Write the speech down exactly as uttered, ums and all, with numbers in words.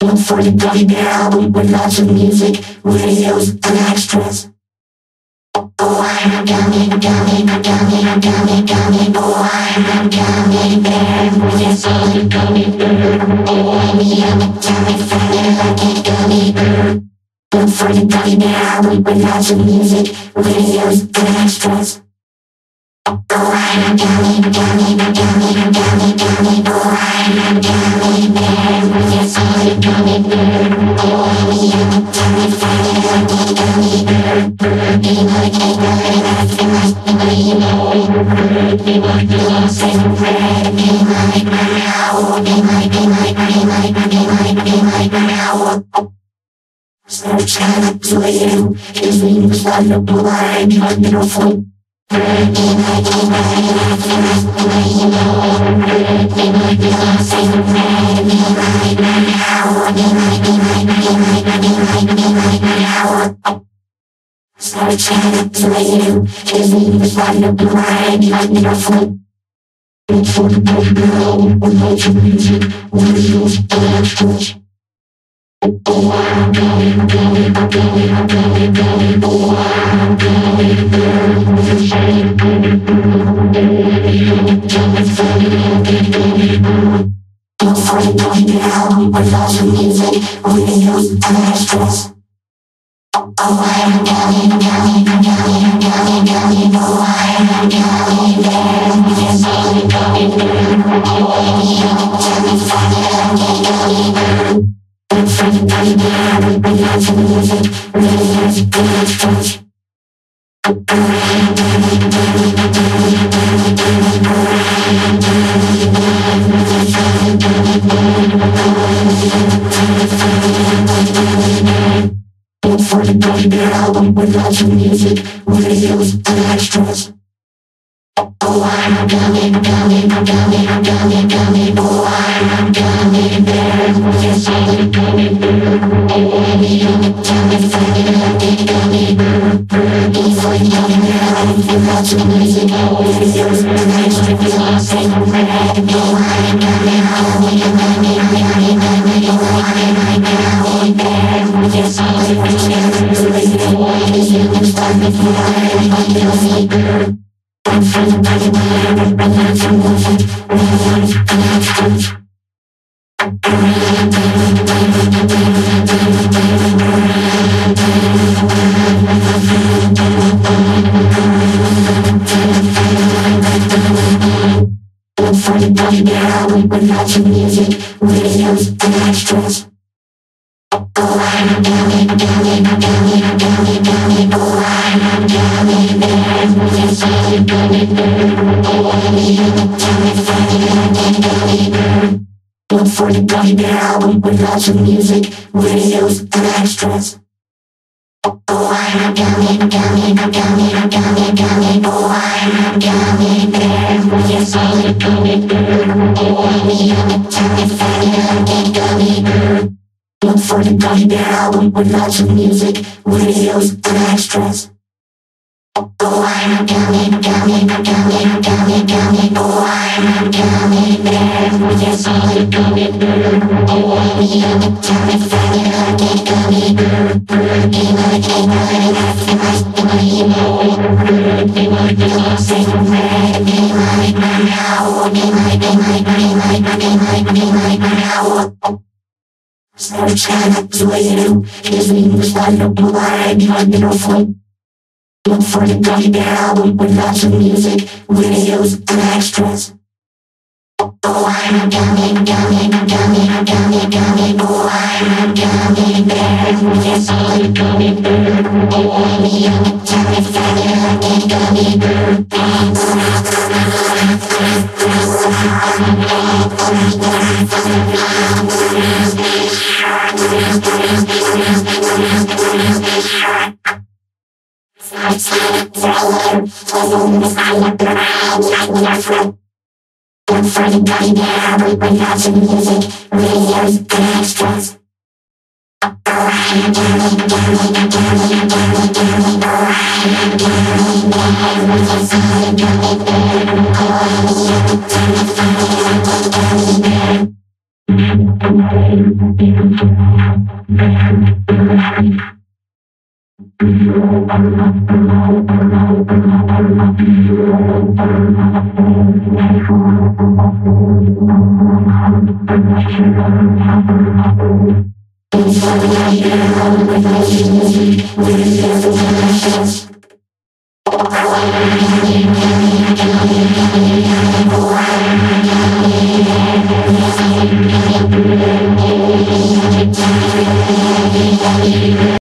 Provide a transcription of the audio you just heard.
Look for the gummy album with lots of music, radios, and extras. Oh, I'm gummy, gummy, gummy, gummy, gummy. Oh, I'm a gummy bear with a solid gummy bear. Oh, I'm a gummy feeling like a gummy bear. Look for the gummy album with lots of music, radios, and extras. Oh, I'm a gummy, gummy, gummy, gummy, gummy. Oh, I'm a gummy bear with a solid gummy bear. Oh, I'm a gummy feeling like a gummy bear. Be like a bird after my you know. Be like the lost and red. Be like my owl. Be like, be like, be like, be like, be like my owl. Snapchat to you. His name is like a blind, like beautiful. Be like, be like after my you know. Be like the lost and red. Be like my owl. Be like, be like, be like, be like, be like my owl. Snapchat to you. His name is like a blind, like beautiful. Look for the baby album with lots of music, radios, and extras. Oh, I'm going, going, going, going, going. Oh, I'm going there with a solid gummy bear. Oh, I'm gummy feeling like a gummy bear. Look for the gummy album with lots of music, radios, and extras. Oh, I'm gummy, gummy, gummy, gummy, gummy. Oh, I'm gummy bear with a solid gummy bear. Oh, I'm gummy feeling like a gummy bear. Look for the gummy album with lots of music, radios, and extras. Oh, I'm gummy, gummy, gummy, gummy, gummy. Oh, I'm gummy bear with a solid gummy bear. Oh, I'm gummy feeling like a gummy bear. Look for the gummy album with lots of music, radios, and extras. Oh, I'm gummy, gummy, gummy, gummy, gummy. Oh, I'm gummy bear with a solid gummy bear. Oh, I'm gummy feeling like a gummy bear. Look for the gummy album with lots of music, radios, and extras. Lost and red. Oh, I'm gummy, gummy, gummy, gummy, gummy. Oh, I'm gummy bear with a solid gummy bear. Oh, I'm gummy feeling like a gummy bear. Look for the gummy album with lots of music, radios, and extras. Look for the gummy album with lots of music, radios, and extras. Oh, I'm gummy, gummy, gummy, gummy, gummy. Oh, I'm gummy bear with a solid gummy bear. Oh, I'm gummy feeling like a gummy bear. Look for the gummy album with lots of music, radios, and extras. Oh, I'm gummy, gummy, gummy, gummy, gummy. Oh, I'm gummy bear with a solid gummy bear. Oh, I'm gummy feeling like a gummy bear. Look for the gummy album with lots of music, radios, and extras. Oh, I'm gummy, gummy, gummy, gummy, gummy. Oh, I'm gummy bear with a solid gummy bear. Oh, I'm gummy feeling like a gummy bear. Be like a bird after my you know. Be like the lost and red. Be like my owl. Be like, be like, be like, be like, be like my owl. Snapchat to you. His name is like a blind, like beautiful. Look for the gummy album with lots of music, radios, and extras. Oh, I'm gummy, gummy, gummy, gummy, gummy. Oh, I'm gummy bear with a solid gummy bear. Oh, I'm gummy feeling like a gummy bear. Look for the gummy album with lots of music, radios, and extras. Oh, I'm gummy, gummy, gummy, gummy, gummy. Oh, I'm gummy bear with a solid gummy bear. Oh, I'm gummy feeling like a gummy bear. Thank you.